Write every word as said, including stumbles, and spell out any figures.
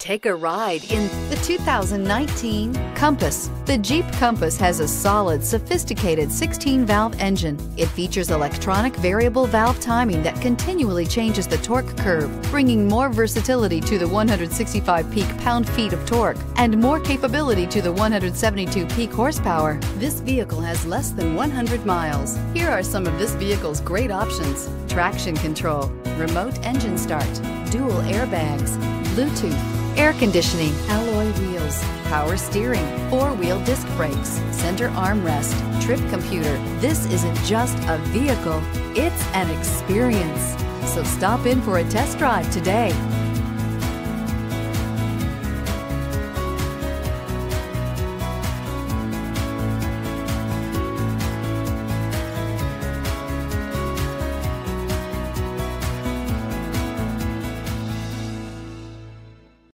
Take a ride in the two thousand nineteen Compass. The Jeep Compass has a solid, sophisticated sixteen valve engine. It features electronic variable valve timing that continually changes the torque curve, bringing more versatility to the one hundred sixty-five peak pound-feet of torque and more capability to the one hundred seventy-two peak horsepower. This vehicle has less than one hundred miles. Here are some of this vehicle's great options: traction control, remote engine start, dual airbags, Bluetooth, air conditioning, alloy wheels, power steering, four-wheel disc brakes, center armrest, trip computer. This isn't just a vehicle, it's an experience. So stop in for a test drive today.